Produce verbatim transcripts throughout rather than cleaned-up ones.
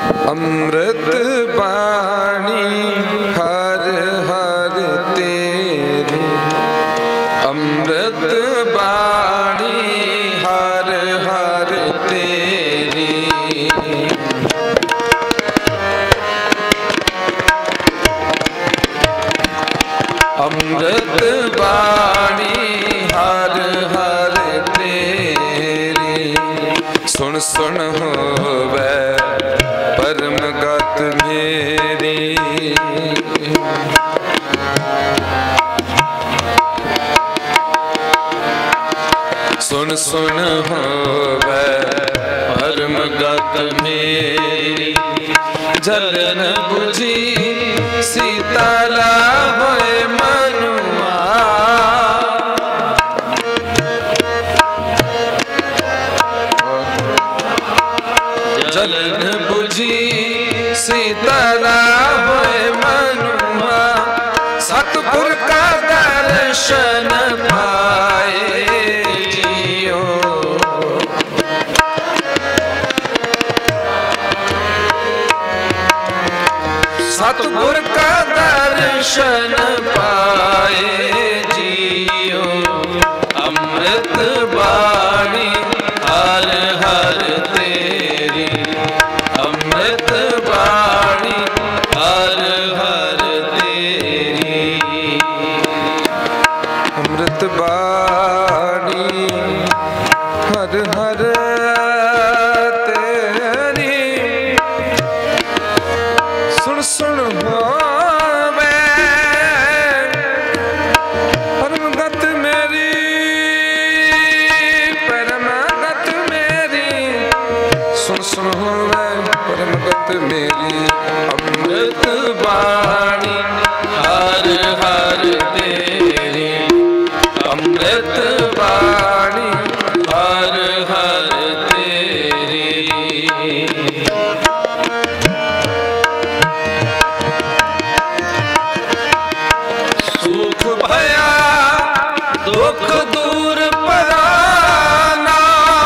अमृत बाणी हर हर तेरी, अमृत बाणी हर हर तेरी। अमृत बाणी हर हर तेरी, सुन सुन होवे परम गत मेरी। सुन सुन होवे परम गत मेरी, जलन बुझी सीताला होए मनुआ। जलन बुझी सीताला होए मनुआ, सतगुर का दर्शन पाए जियो। सतगुर का दर्शन पाए जियो, अमृत बाणी हर हर तेरी, अमृत बाणी हर हर तेरी। अमृत बाणी हर हर तेरी, सुन सुन होवे परम गत मेरी, परम गत मेरी। सुन सुन होवे परम गत मेरी, अमृत बाणी हर हर तेरी, अमृत बाणी हर हर तेरी। सुख भया दुख दूर पराना,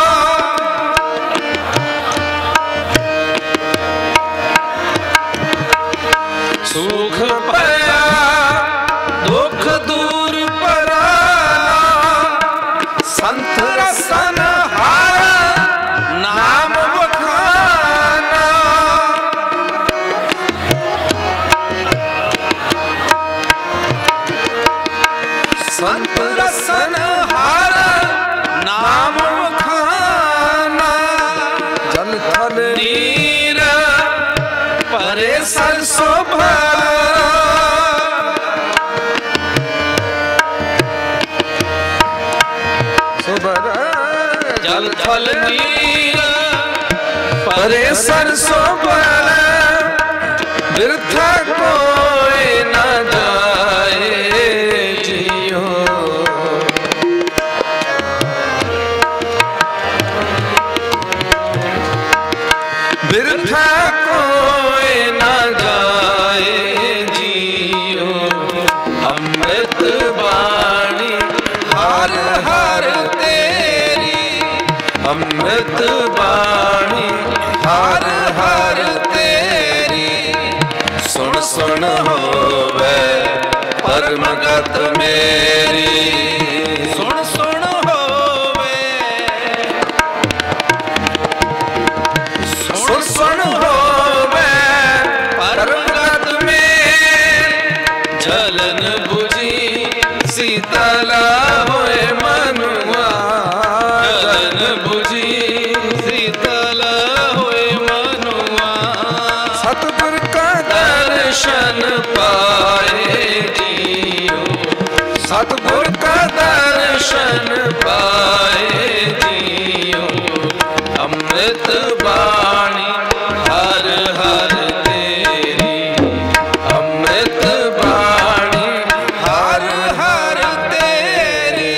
सुख भया दुख दूर पराना, संत रसन हार नाम बखाना। संत रसन हार नाम बखाना, जल थल नीर परे सरसों भरा। जल थल नीर परे सरसों भरा, वृथा कोई न जाए जियो। वृथा कोई न जाए जियो, अमृत बाणी हर हर तेरी, अमृत बाणी हर हर तेरी। सुन सुन होवे परम गत मेरी, सुन सुन होवे, सुन सुन होवे परम गत मेरी। जलन बुझी सीताला होए मनुआ, जलन बुझी सीताला होए मनुआ, सतगुर का दर्शन पाए जियो, सतगुर का दर्शन पाए जियो, अमृत बाणी हर हर तेरी, अमृत बाणी हर हर तेरी।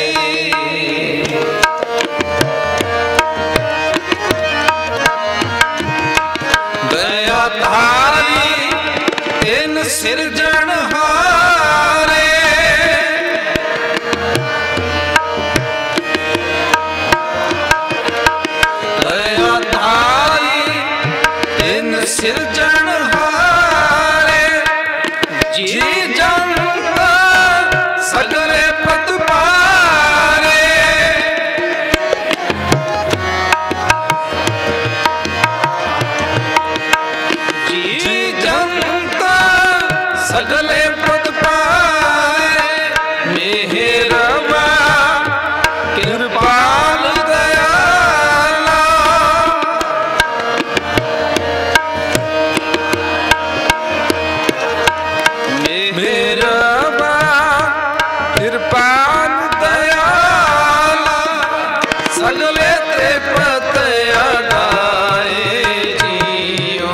दया धारी तिन सिरजनहारे, सिरजनहारे जी जनता सगले प्रतिपारे जी जनता सगले प्रतिपारे मेहरबा कृपाल दयाला मेहरबा कृपाल दयाला सगले ते पतया गाए जियो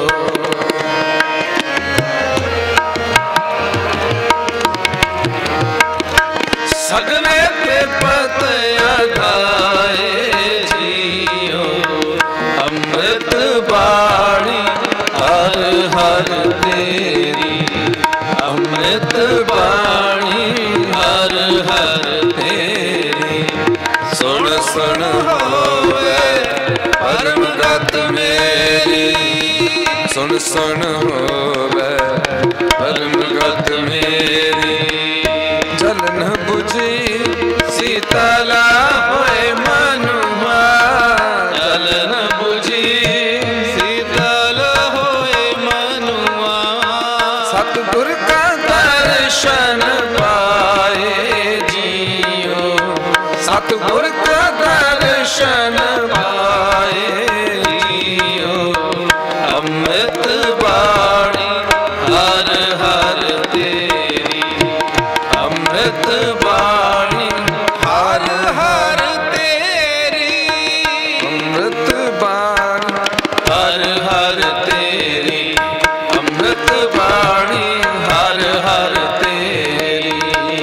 सगले ते पतया गाए जियो अमृत बाणी हर हर तेरी अमृत बाणी हर हर तेरी सुन सुन होवे परम गत मेरी सुन सुन होवे परम गत मेरी जलन बुझी शीतला होए मनुआ जलन बुझी शीतल होए मनुआ सतगुर का दर्शन पाए जियो सतगुर का दर्शन पाए जियो अमृत बाणी हर हर तेरी अमृत बाणी हर हर तेरी अमृत बाणी हर हर तेरी अमृत बाणी हर हर तेरी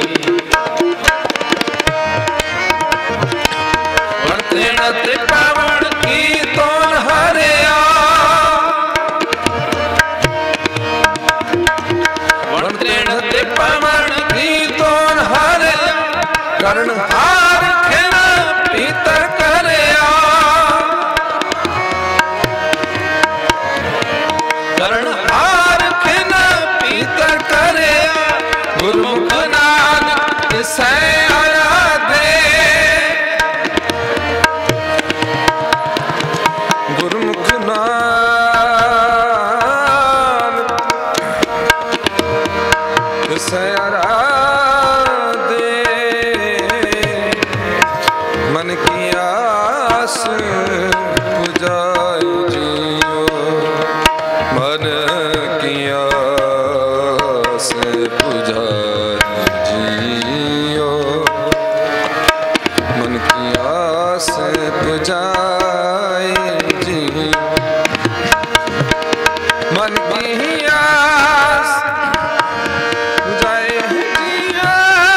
वर्तेण ते पावन की तोन हरिया वर्तेण ते पावन की तोन हरिया कर्ण हार खेण पीतर करया कर्ण हार खेण पीतर करया गुरुमुख नानक सै आराधे गुरुमुख नानक सै आराधे मन की आस पुजाई जियो मन की आस पुजाई जियो मन की आस पुजाई जियो मन की आस पुजाई जियो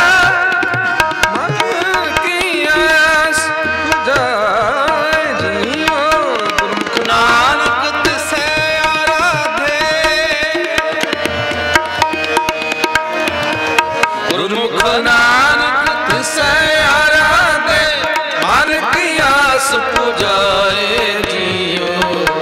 मन की आस पुजाई जियो गुरुमुख नानक तिसै आराधे गुरुमुख नानक तिसै आराधे मन की आस पुजाए जियो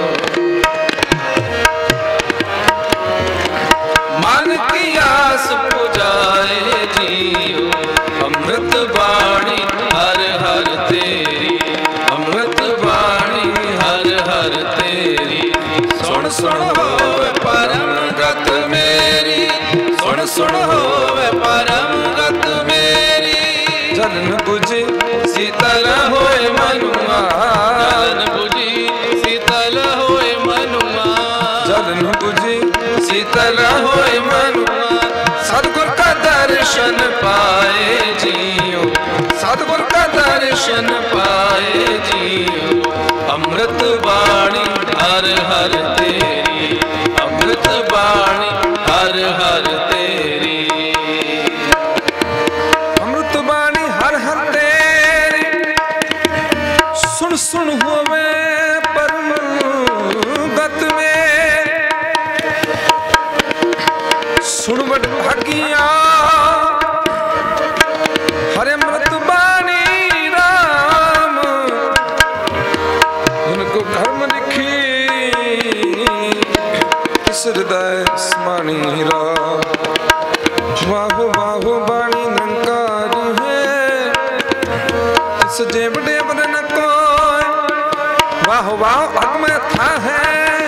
मन की आस पुजाए जियो अमृत बाणी हर हर तेरी अमृत बाणी हर हर तेरी सुन सुन होवे परम गत मेरी सुन सुन होवे परम गत मेरी जलन बुझी शीतल होए मनुआ जलन बुझी शीतल होए मनुआ जलन बुझी शीतल होए मनुआ सतगुर का दर्शन पाए जियो सतगुर का दर्शन पाए जियो अमृत बाणी हर हर तेरी अमृत बाणी हर हर तेरी अमृत बाणी हर हर तेरी सुन सुन होवे परम गत में सुन बट भागिया हरे अमृत बाणी राम उनको धर्म लिखी जिस हृदय समानी हीरा। वाहो वाहो बाणी निरंकारी है, इस जेब डेब न कोई। वाहो वाहो अग में था है,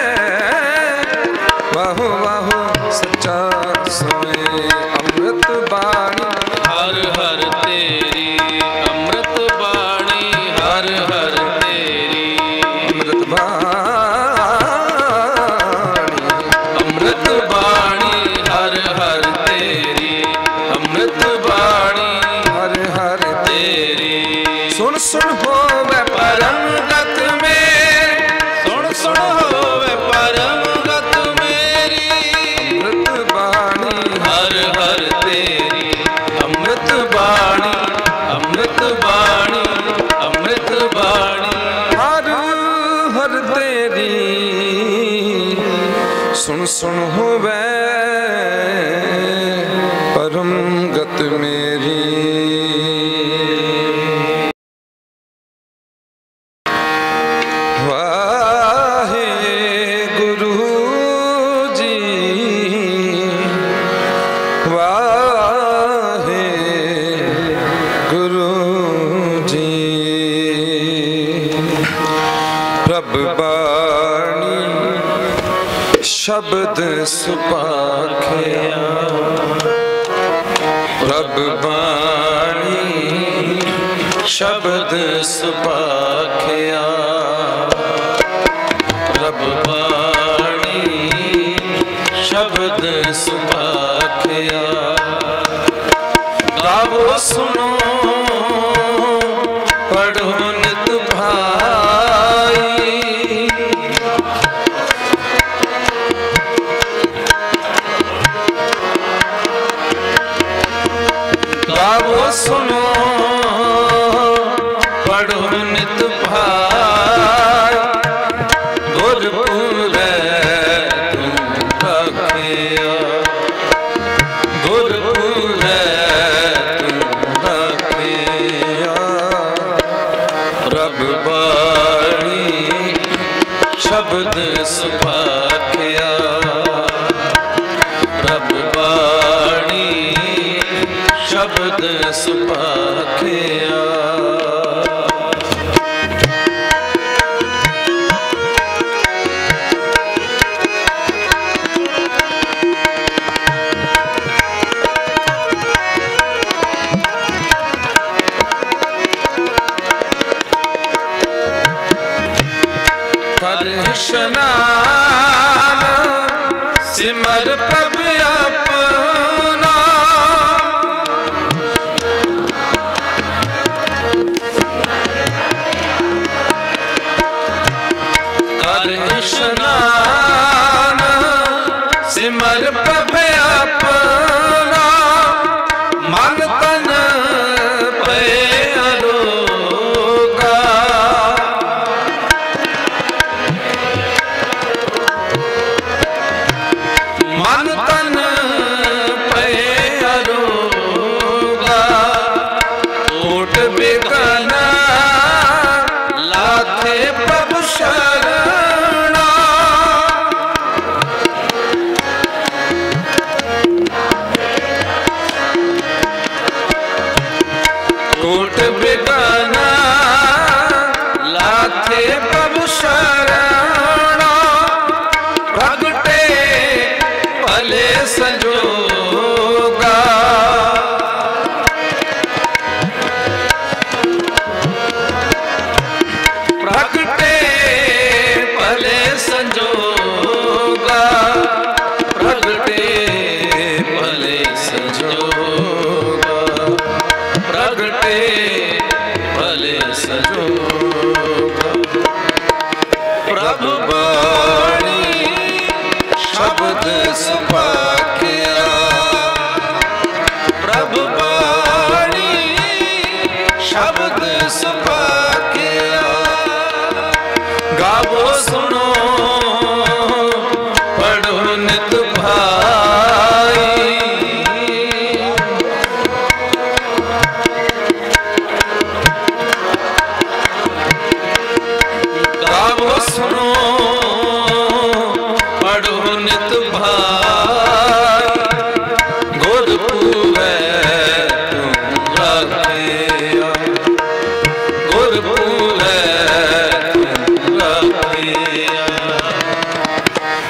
वाहो वाहो सच्चा सोए अमृत बाणी। हर हर तेरी अमृत बाणी, हर हर तेरी अमृत बाणी, अमृत बाणी, हर हर तेरी अमृत बाणी, हर हर तेरी। सुन सुन होवे परम गत मेरी, सुन सुन होवे परम गत मेरी। अमृत बाणी, हर हर तेरी अमृत बाणी, अमृत बाणी, अमृत बाणी। हर हर तेरी। सुन सुन होवे परम गत मेरी। वाहे गुरु जी, वाहे गुरु जी। प्रभ बाणी शब्द सुपाख्या, प्रभ बाणी शब्द सुपाख्या, प्रभ बाणी शब्द सुपाख्या। गावो सुनो पढ़ो नित भाई, गावो सुनो पढ़ो नित भाई। गुरपुर तुम रखिया, गुरपुर तुम रखिया। प्रभ बाणी शब्द सुपाख्या, प्रभ बाणी शब्द सुपाख्या। कर स्नान सिमर प्रभ अपना, कर स्नान सिमर प्रभ अपना। मन तन पे अरोगा, मन तन पे अरोगा। कोट बिगन लाथे प्रभु शरणा,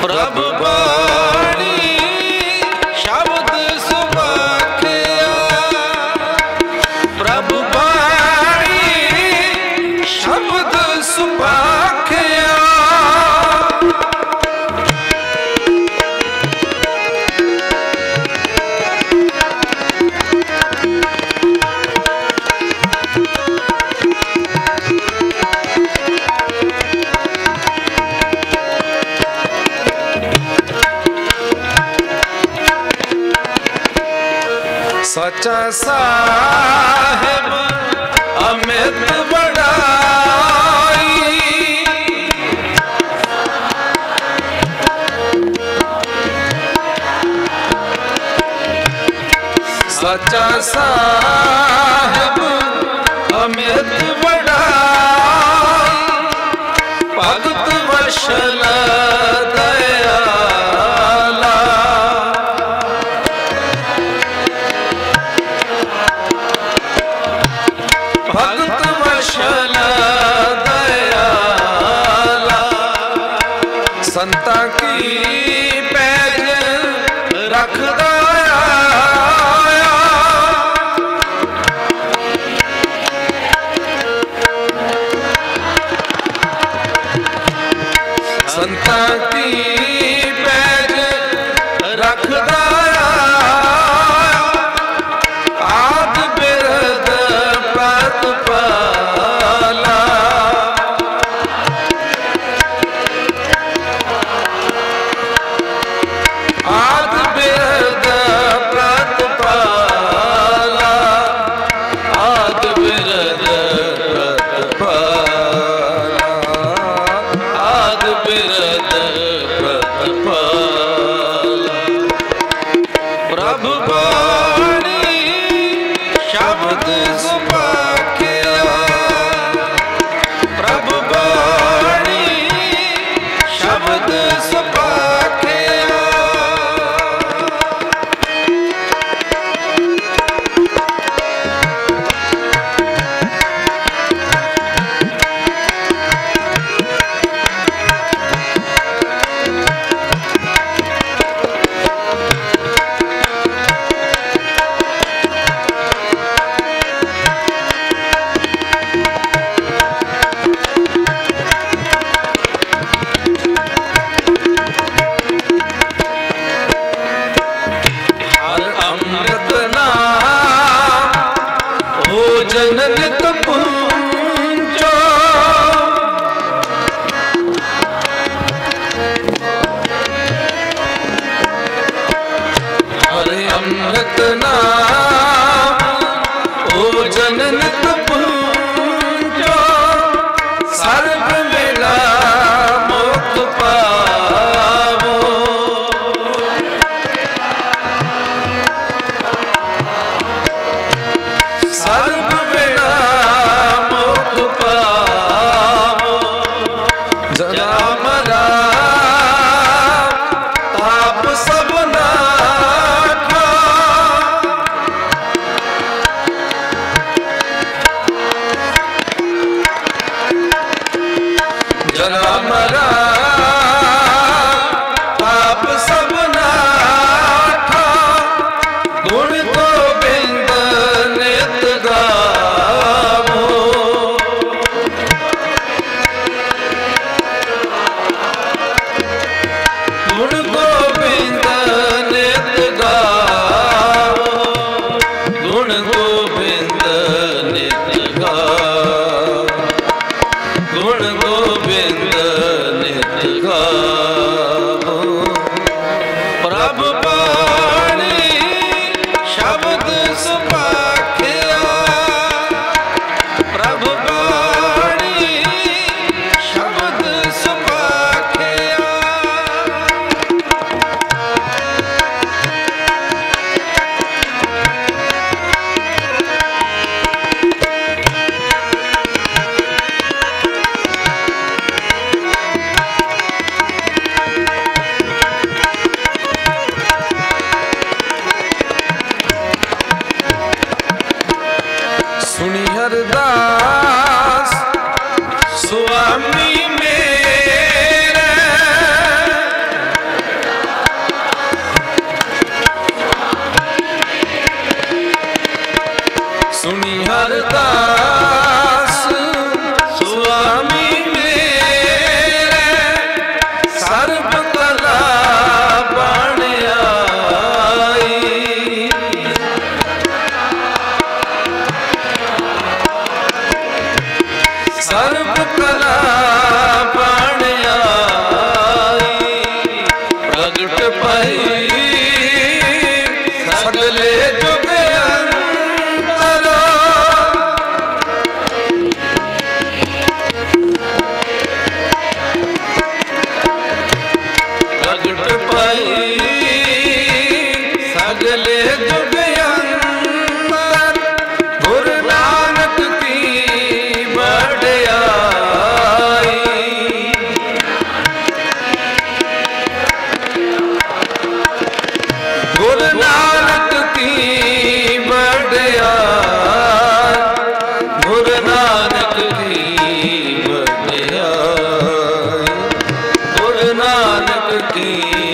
प्रभ बाणी शब्द सुभाखिया, प्रभ बाणी शब्द सुभाखिया। सच्चा साहिब अमित बड़ाई, सच्चा साहिब अमित बड़ाई, भगत वशल दयाला, भगत वशल दयाला। संता की पैज रखदा आया, संता की पैज रखदा आया, आद बिरद प्रतिपाला, आद बिरद प्रतिपाला, आद बिरद प्रतिपाला, आद बिरद अरदास स्वामी मेरे सर्व कला बण आई। सर्व कला बण आई प्रगट भई सगले जुग अंतर प्रगट भई सगले जुग अंतर गुरु नानक की बड़ाई। गुरु नानक की बड़ाई गुरु नानक की बड़ाई गुरु नानक की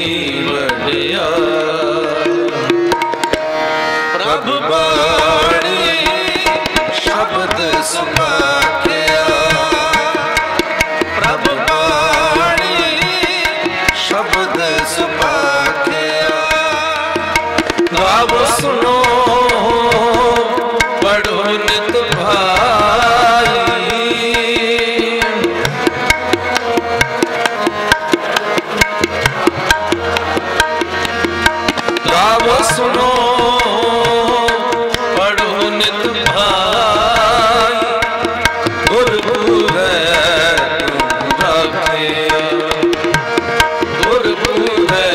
प्रभु बाणी शब्द सुभाख्या प्रभु बाणी शब्द सुभाख्या गावो सुनो पढ़ो नित भाई। गावो सुनो पढ़ो नित भाई गुरु पूरे रखे गुरु पूरे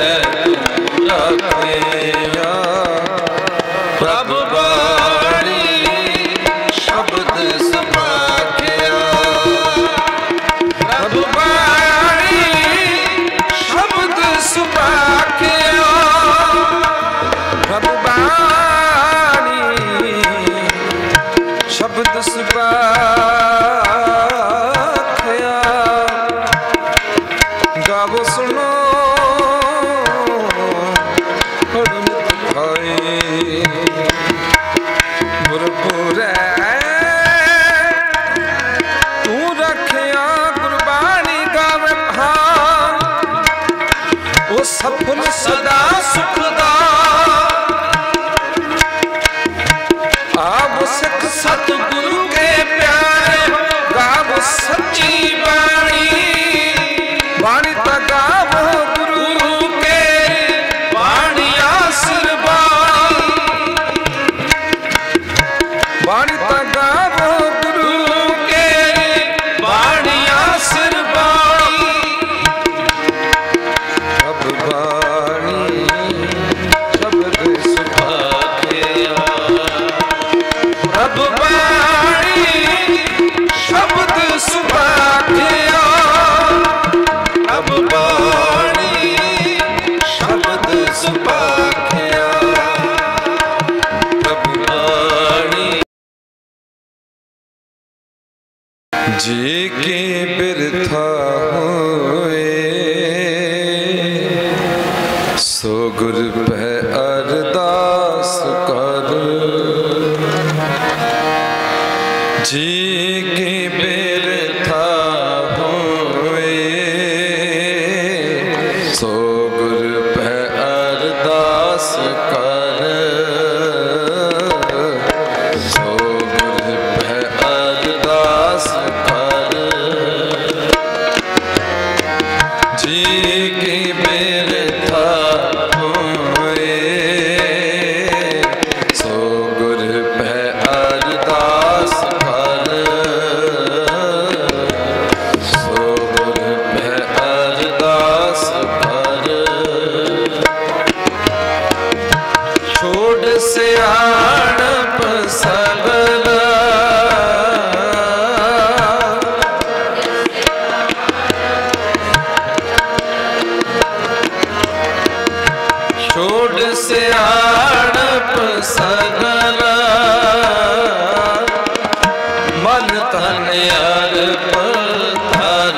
रखे प्रभु बाणी शब्द सुभाख्या प्रभु बाणी शब्द सुभाख्या प्रभु बाणी शब्द सुभाख्या गावो सुनो पढ़ो नित भाई गुरपुरे तू रखिया गुरबाणी गावे भान वो सफल सदा सुखदा आब सिख सतगुरु के प्यारे गाव सच्ची बाणी बाणी ता गावो गुरु के वाणी आशीर्वाद बाणी ता गावो गुरु के वाणी आशीर्वाद अब बाणी शब्द सुभाख्या प्रभु बाणी शब्द सुभाख्या प्रभु बाणी शब्द सुभाख्या प्रभु बाणी जी के बिरथा होए सो गुर पै अरदास कर जी के बिरथा होए सो गुर पै अरदास कर सो गुर पै अरदास कर जी की बिरथा होए सो गुर पै अरदास कर सो गुर पै अरदास कर छोड़ सियाणप सबला छोड़ सियाणप सगला मन तन अर्प धर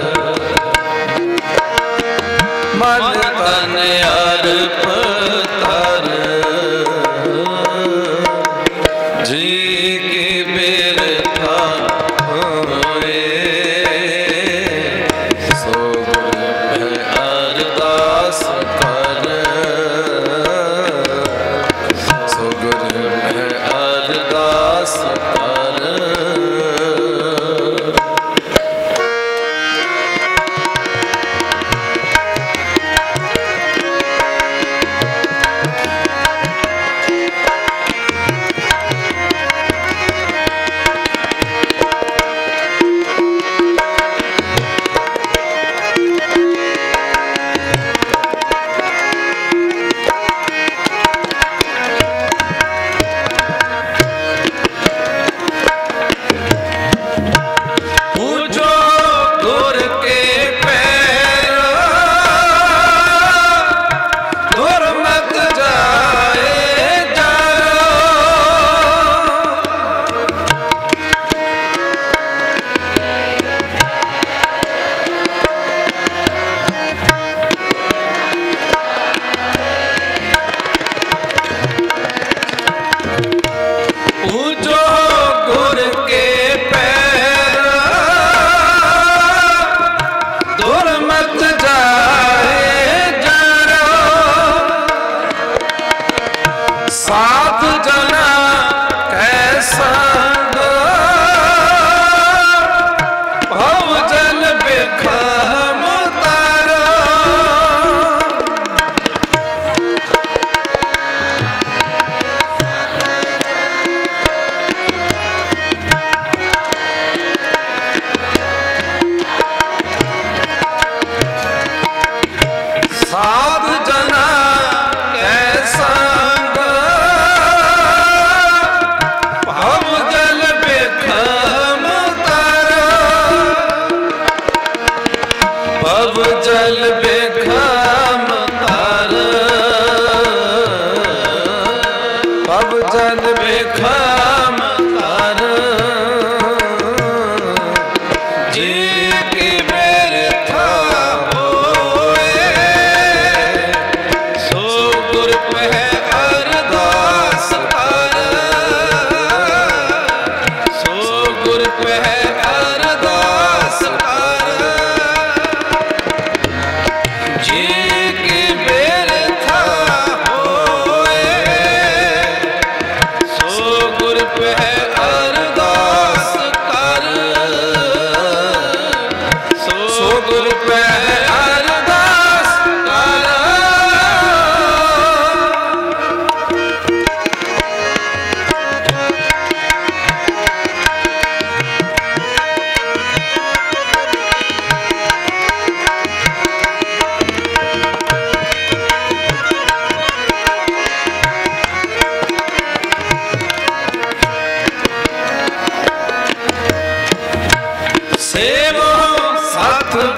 मन तन अर्प धर जी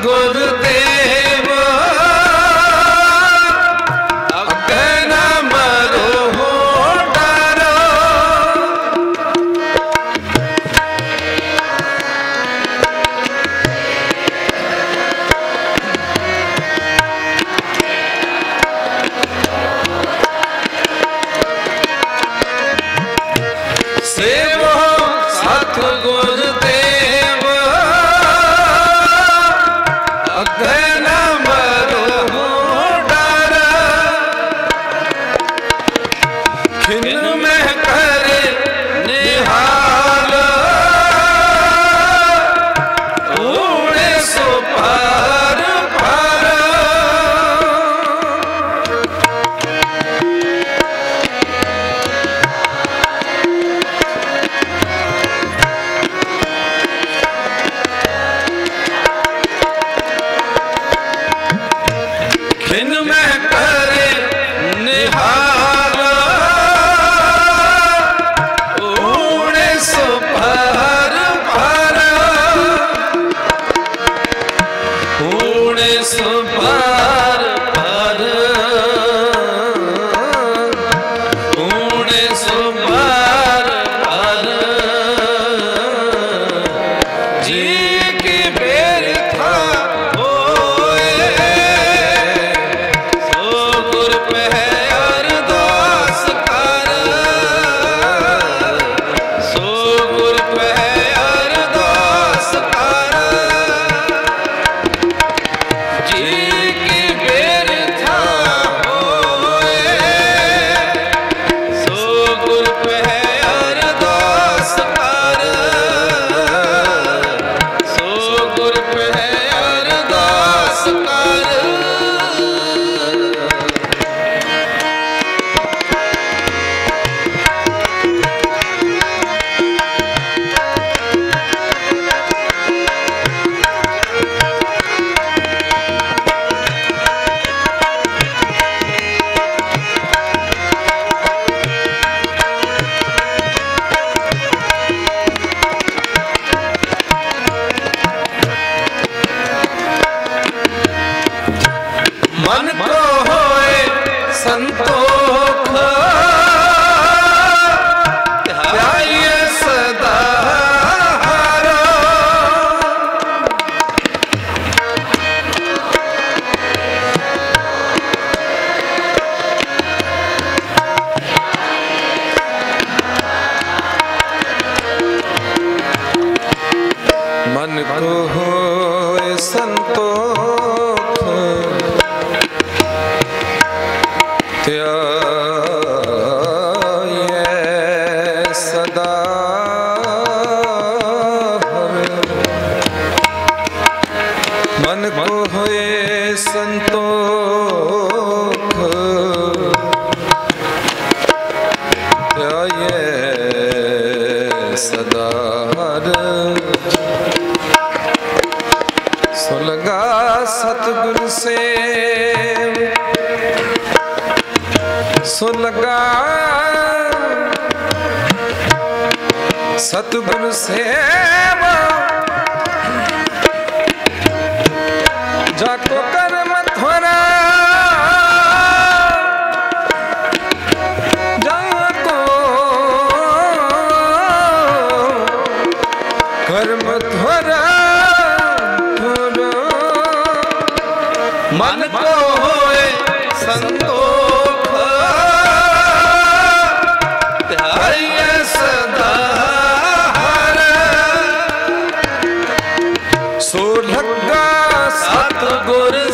गुरुदेव अगे न मरो डरो। सेवो सतगुर देव अगे न मरो डर। खिन में करे निहाल उड़े सो पार पार। खिन में करे निहाल उड़े सो पार पार। उड़े सो पार पार। उड़े सो पार पार। जी की बेर था मन को होए संतोख ध्याये सदा हरो। मन को होए संतोख ध्याये सदा हरो। मन को होए संतोख ध्याये सदा हरो। सो लगा सतगुरु से सो लगा सतगुरु सेवा जाको कर्म थोड़ा जाको कर्म थोड़ा थोड़ा। मन को होए संतोख ध्याये सदा हरो। सो लगा सतगुर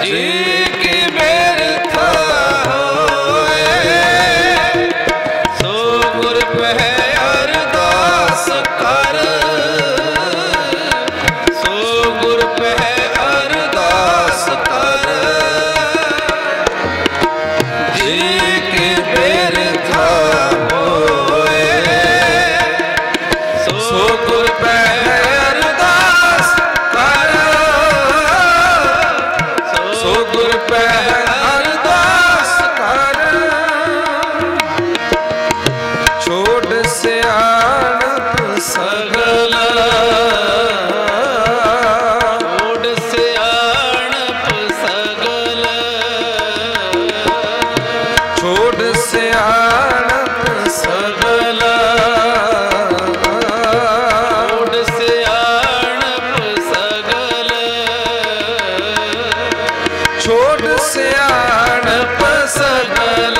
जी की बेरथा होए, सो गुर पह अरदास कर, सो गुर पह अरदास कर, जी की बेरथा होए, सो गुर पह अरदास कर, सो गुर पह अरदास कर, छोड़ सियाणप सगल, छोड़ सियाणप सगल, छोड़ सियाणप सगल, छोड़ सियाणप सगल, छोड़ सियाणप सगल,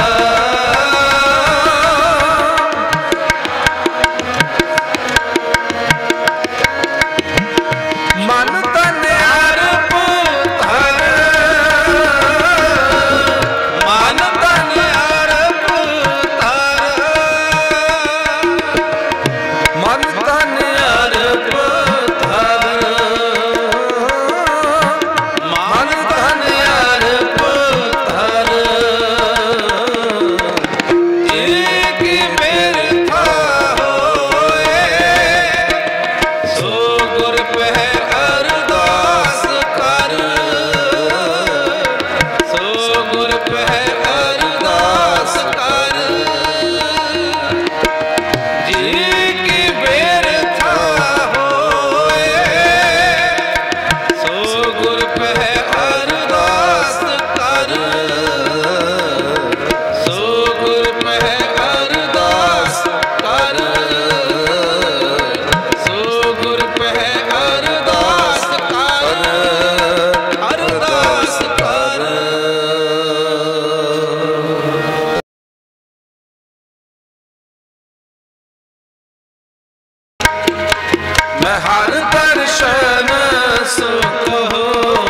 मन तन अरप धर, मन तन अरप धर, मन तन अरप धर, मन तन अरप धर, एक बेरथा होए, सो गुर पह अरदास कर, सो गुर पह अरदास कर, जी की बेरथा होए, सो गुर पह अरदास कर, सो गुर पह अरदास कर, सो गुर पह अरदास कर, अरदास कर। मैं हर दर्शन सुख हो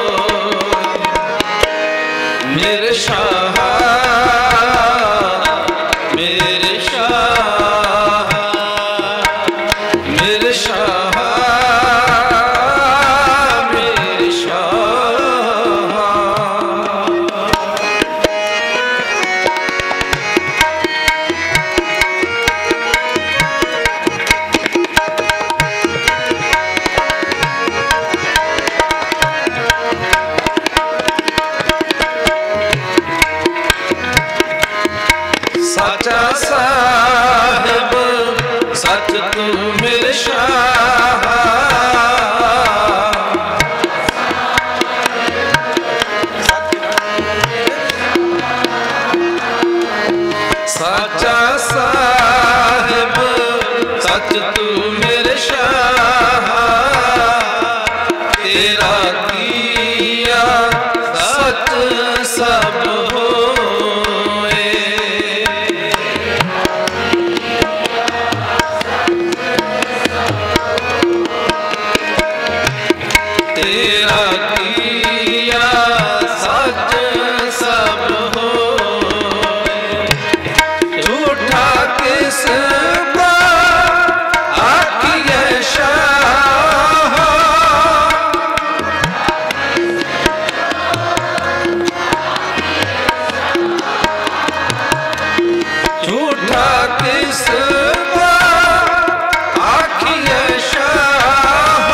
मेरे शाह, मेरे शाह, मेरे शाह, मेरे शाह, साचा साहिब सच तू मेरे शाह, साचा साहिब सच तू मेरे शाह, तेरा किया सच सब होए, तेरा किया सच सब होए, झूठा किस का आखिए शाह, झूठा किस का आखिए शाह,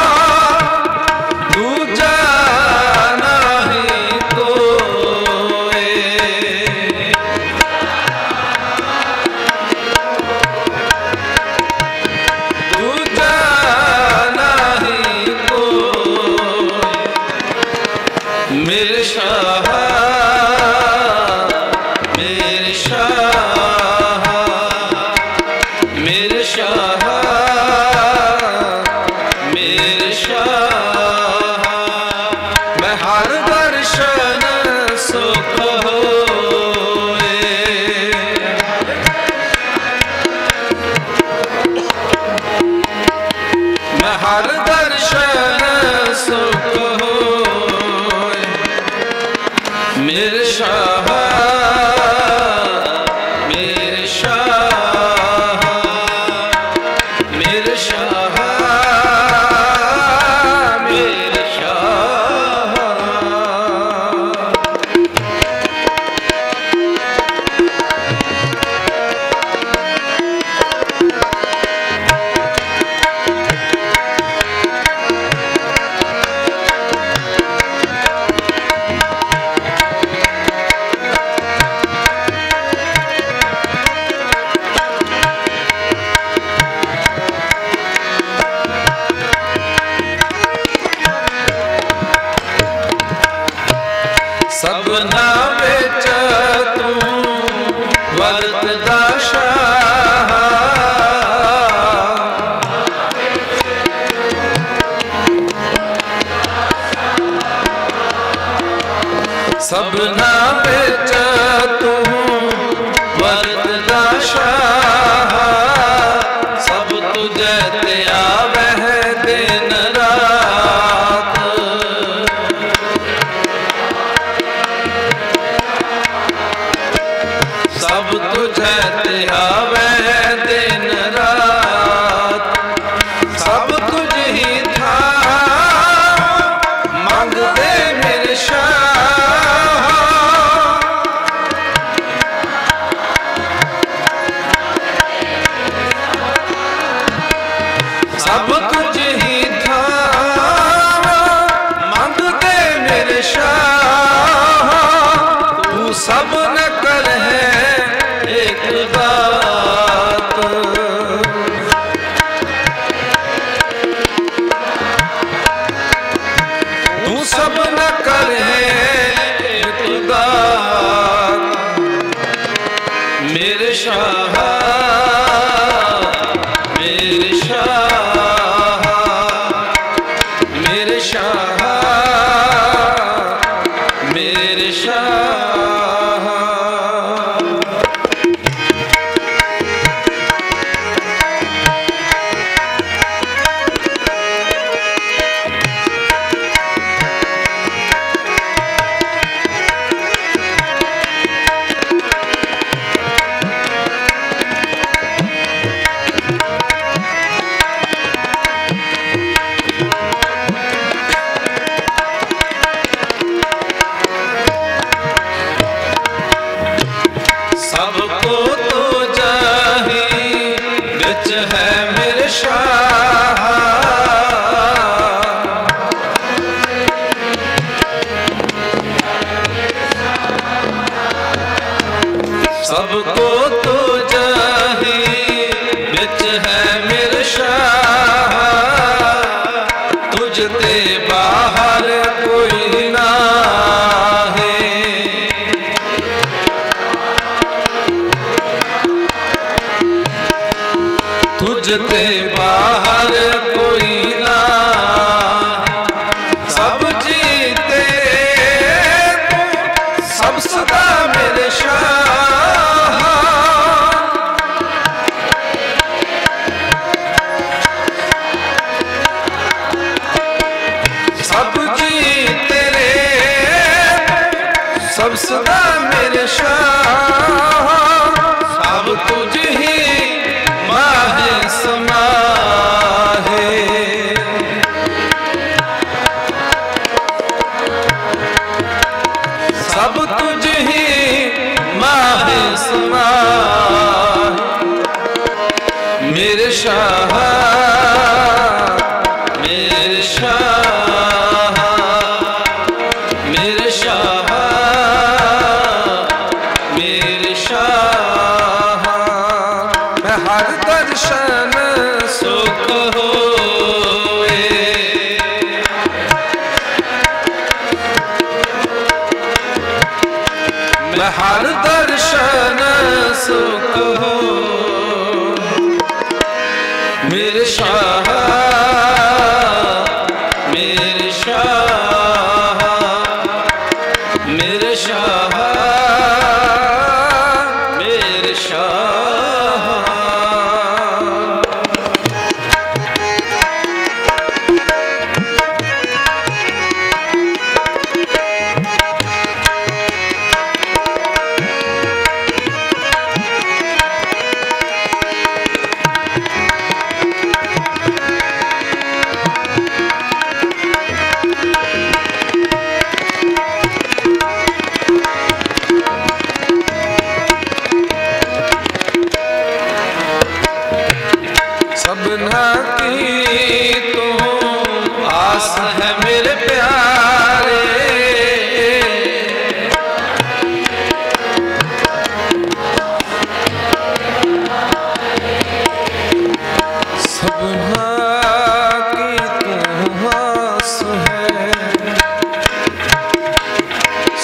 दूजा नहीं कोई, दूजा नहीं कोई, मेरे शाह, मेरे शाह, मेरे शाह, मेरे शाह, मैं हर दर्शन सुख होए, मैं हर दर्शन सुख होए, मेरे शाह मेरे शाह मेरे शाह मेरे शाह। सबना बिच तू वरतदा शाह, सबना बिच तू वरतदा शाह, सब तुझे ते आवह दिन रात, सब तुझे ते आवे दिन रात, सब तुझ ही था मंग दे मेरे शाह, सब तुझ ही था मंग दे मेरे शाह, तू सब न कर है एक बात, तू सब न कर है एक बात, मेरे शाह मेरे शाह मेरे शाह मेरे शाह। सबको तो जाही बिच है मेरे शाह, सबको तो जाही बिच है मेरे शाह, तुझ ते बाहर कोई ना है, तुझ ते बाहर कोई ना, सब जीते सब सदा मेरे शाह, सब जीते सब सदा मेरे शाह, सब तुझ ही माहे समाहे, सब तुझ ही माहे समाहे, मेरे शाह मेरे शाह मेरे शाह मेरे शाह। मैं हर दर्शन सुख होए, मैं हर दर्शन सुख हो, मेरे शाह मेरे शाह मेरे शाह मेरे शाह।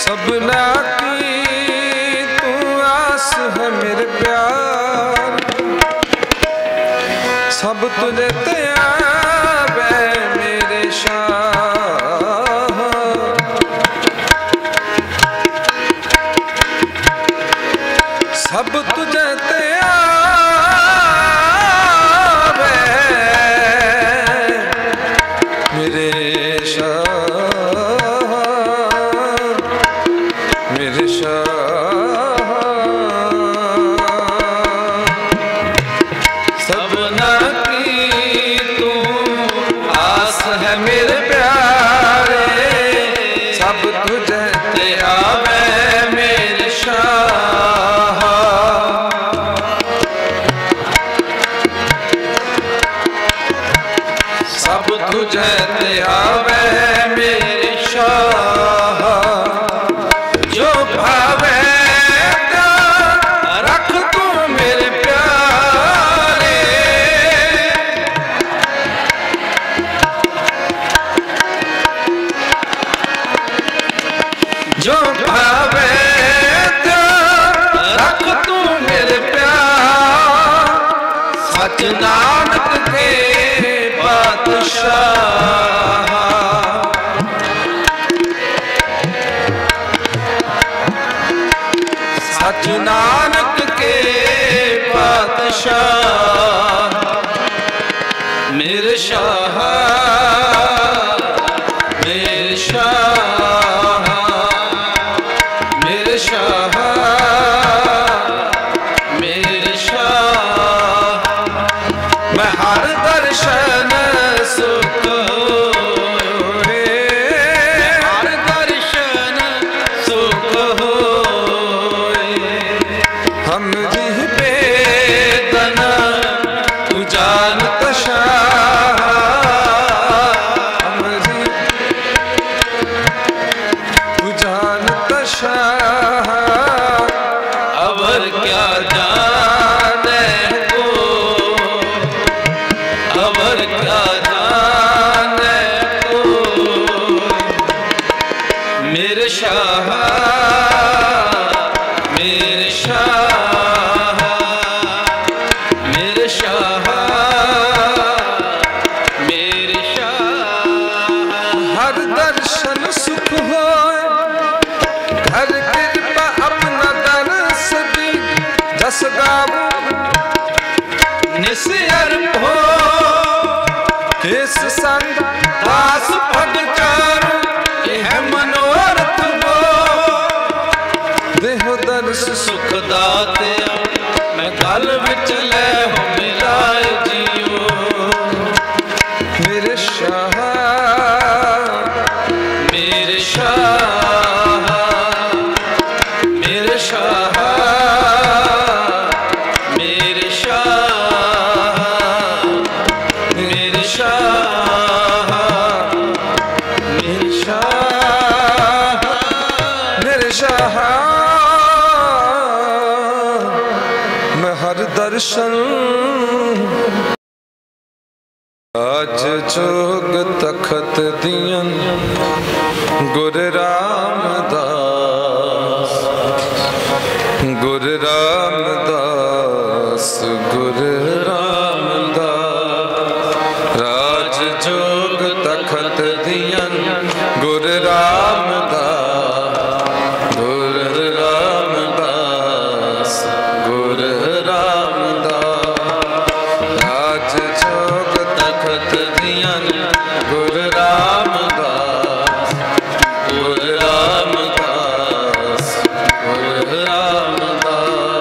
सबना की तू आस है मेरे प्यार, सब तुझे ते आवे मेरे शाह, सब तुझे ते आवे मेरे शाह, मेरे शाह। सबना की तू आस है मेरे प्यारे, सब तुझे ते आवे मेरे शाह, सब तुझे ते आवे मेरे शाह, जो भावे तो रख तू मेरे प्यारे, जो भावे तो रख तू मेरे प्यार, सच नानक के बादशाह, सच नानक के बादशाह, मेरे शाह, मेरे शाह, मेरे शाह, मेरे शाह। मैं हर दर्शन सुख होए, हर दर्शन सुख होए, हम जी वेदन तू जानत शाह, हम जी तू जानत शाह, अवर क्या जाने को, अवर क्या जाने को, मेरे शाह, मेरे शाह, मेरे शाह, मेरे शाह। हर दर्शन सुख होए, हर कृपा अपना दर्श दी, जस गावो निस्यर हो केस संग दास पद चारु, यह मनोरथ हो, देहो दर्श सुख दाते मैं गल विच ले हो मिलाए जियो, मेरे शाह, मेरे शाह, मेरे शाह, मेरे शाह, मेरे शाह, मेरे शाह, मेरे शाह। मैं हर दर्शन आज जोग तखत दियन गुर रामदास, गुर रामदास, गुर रामदास, राज जोग तखत दियन गुर रामदास, गुर रामदास, गुर रामदास, राज जोग तखत दियन गुर रामदास, गुर रामदास, गुर रामदास।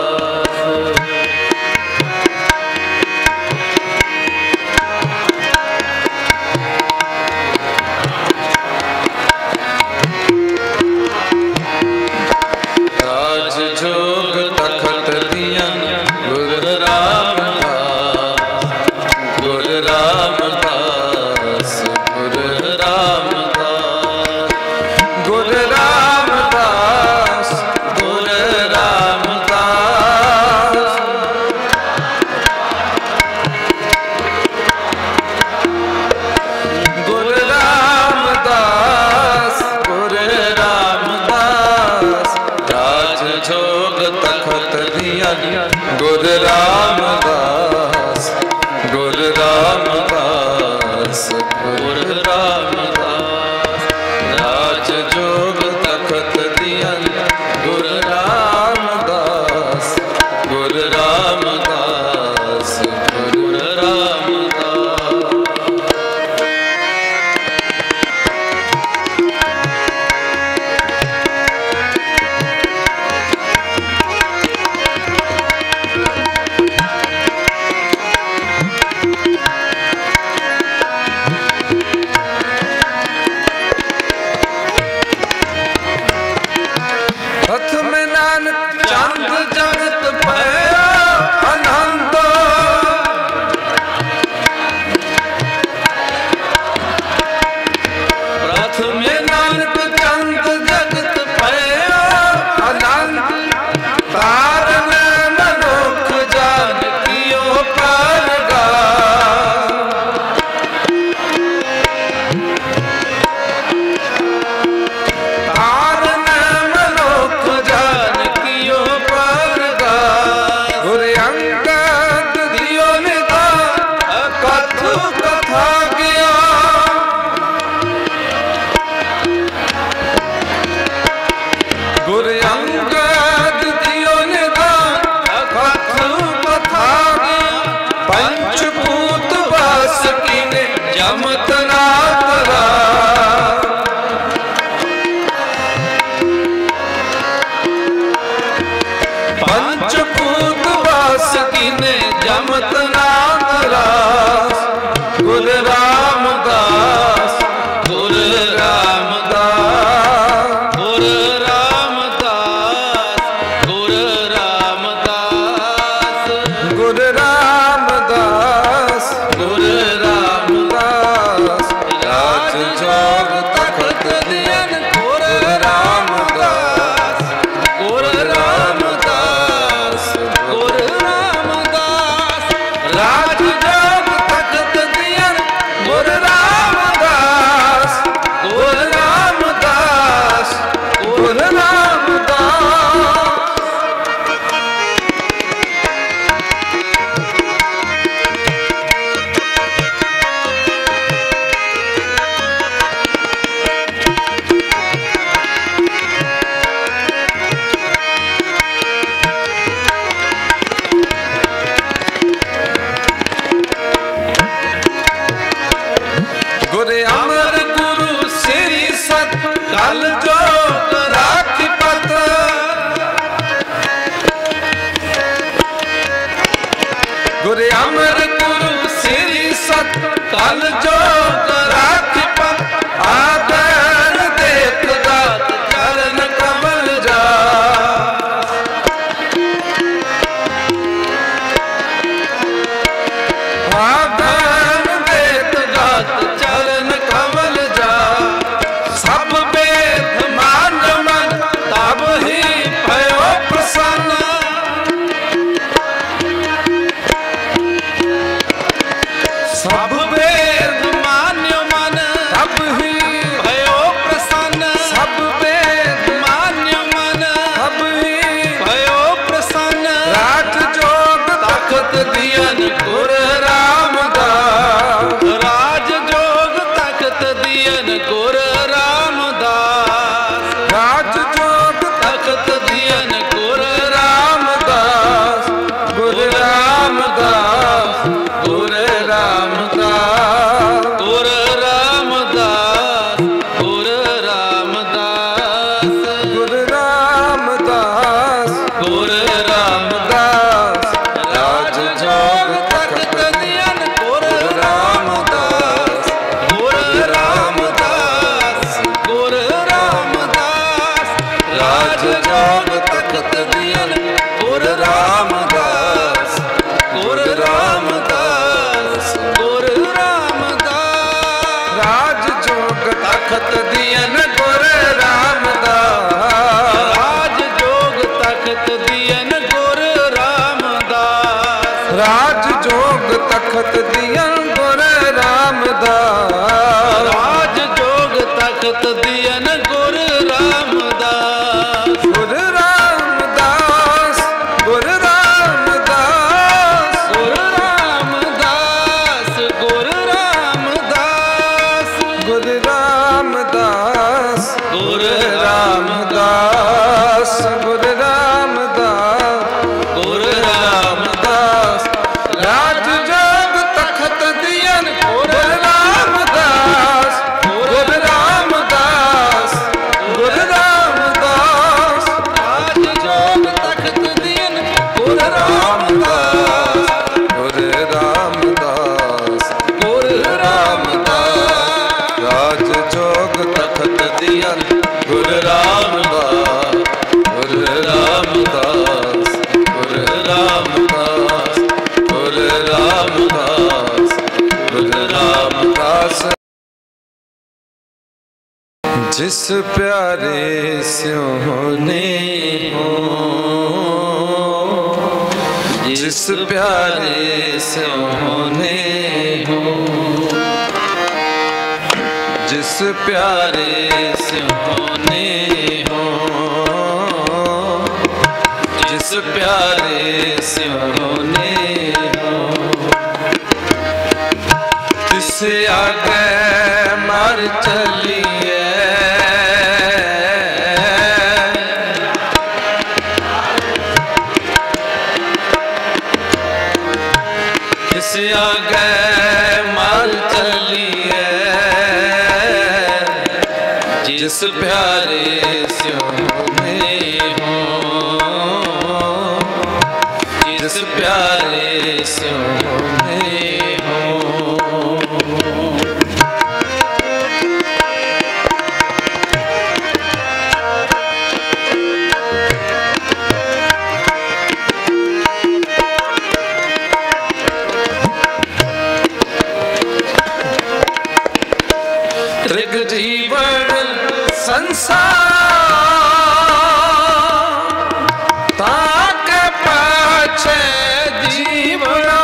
चंद जगत पया आनंद। प्रथमे नानक चंद जगत पया आनंद। तारन मनुख जान कियो परगा। तारन मनुख जान कियो परगा। गुर अंगद दियो निदान कथु कथा गया। गुर अंगद दियो निदान कथु कथा गया। पंचभूत वास कीने जमत ना करा। पंचभूत वास कीने जमत ना करा। गुर रामदास गुर रामदास गुर रामदास गुर रामदास गुर रामदास गुर रामदास। राज जोग तखत दियन गुर रामदास। गुर रामदास गुर रामदास राज जोग तखत दियन गुर रामदास। गुर रामदास गुर रामदास। गुर अमर गुरु श्री सत कल जोग राखी पत। गुर अमर गुरु श्री सत कल जोग राखी पत। आदर देख दात चरण कमल जा। आदर देख दात चरण कमल जा। सब वेद मान मन तब ही भयो प्रसन्न। सब वेद मान्य मन तब ही भयो प्रसन्न। सब वेद मान्य मन तब ही भयो प्रसन्न। राज जोग तखत दियन गुर रामदास। राज जोग तखत दियन गुर रामदास। राज जोग तखत दियन गुर रामदास। गुर रामदास गुर रामदास। गुर रामदास गुर रामदास गुर रामदास गुर रामदास। राज जोग तखत तखत दियन गुर रामदास। गुर रामदास गुर रामदास। राज जोग तखत दियन गुर रामदास। गुर रामदास गुर रामदास। राज जोग तखत दियन गुर रामदास। राज जोग तखत दियन गुर रामदास। राज जोग तखत दियन गुर रामदास। राज जोग तखत दियन गुर रामदास। गुर राम प्यारे सोने हो, जिस प्यारे सोने हो, जिस प्यारे सोने हो, जिस प्यारे सोने हो, तिसे आगे मर चलिए, तिसे आगे मर चलिए, जिस प्यारे सोने हो, जिस प्यारे सोने हो। त्रिग जीवन संसार ताक पाछे जीवना,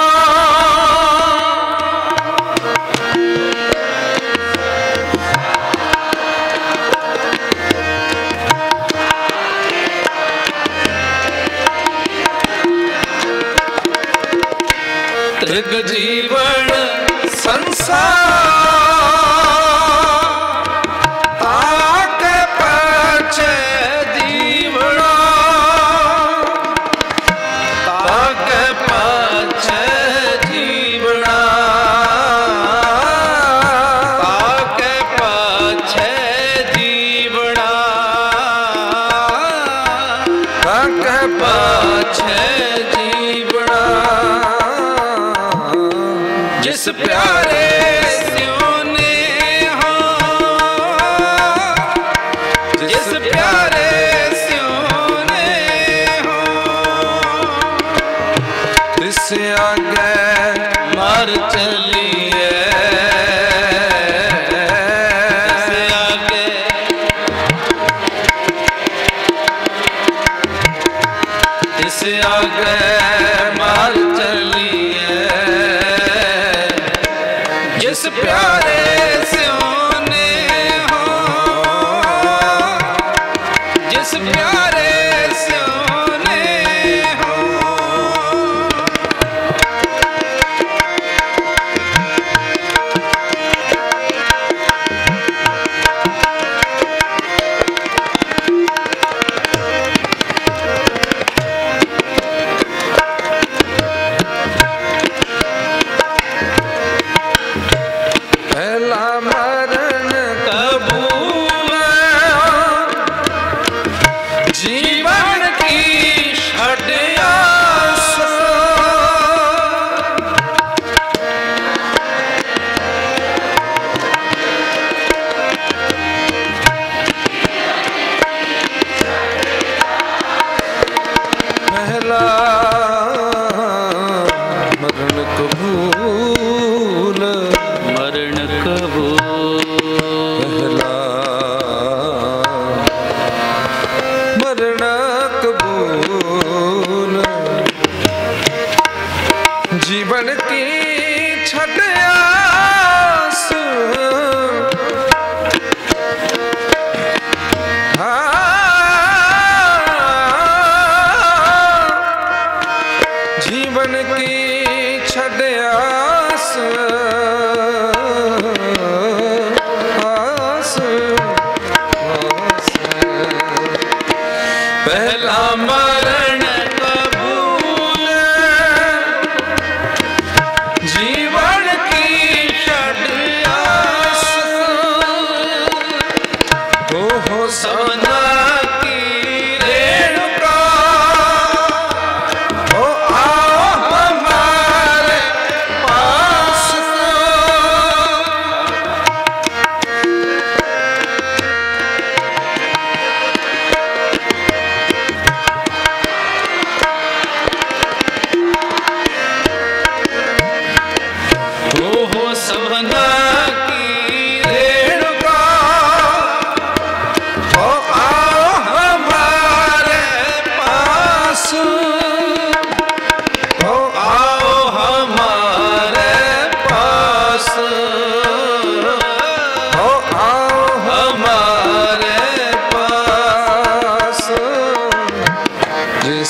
त्रिग जीवन संसार जिस प्यारे सोने हो, जिस प्यारे सोने हो, तिसे आगे मर चलिए, तिसे आगे, तिसे आगे मर चलिए, जिस प्यारे सोने हो, जिस प्यारे सोने हो। पहला मरण कबूल, जीवन की छठ आस, पहला मरण कबूल, मरण कबूल, पहला मरण कबूल, जीवन की छठ आस, जीवन की छठ आस, आस, आस। पहला मरण कबूल, जीवन की छठ आस, हो हो सोना की रेणुका, हो आओ हमारे पास,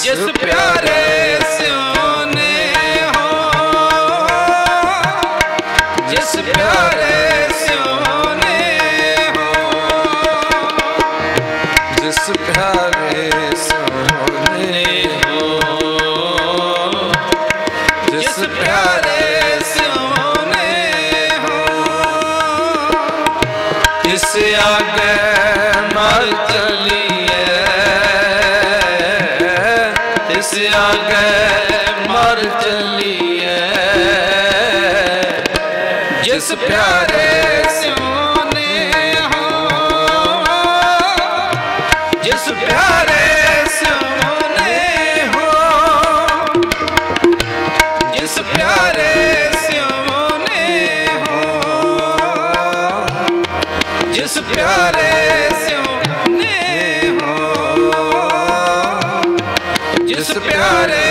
जिस प्यारे सोने हो, जिस प्यारे सोने हो, जिस प्यारे सोने हो, जिस प्यारे सोने हो, इस आगे मर चलिए, इस आगे मर चलिए, जिस प्यारे सोने हो, जिस प्यारे सोने हो, जिस प्यारे सोने हो, जिस प्यारे सोने हो, जिस प्यारे